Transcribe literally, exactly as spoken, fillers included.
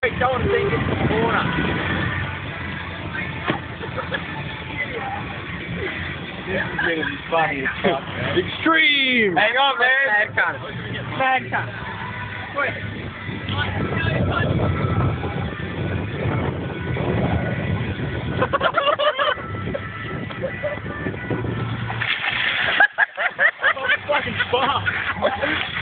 Wait, don't think it's the corner. This is gonna be funny as fuck, man. Extreme! Hang on, man. Mad kind. Mad kind. Wait. Fucking fuck!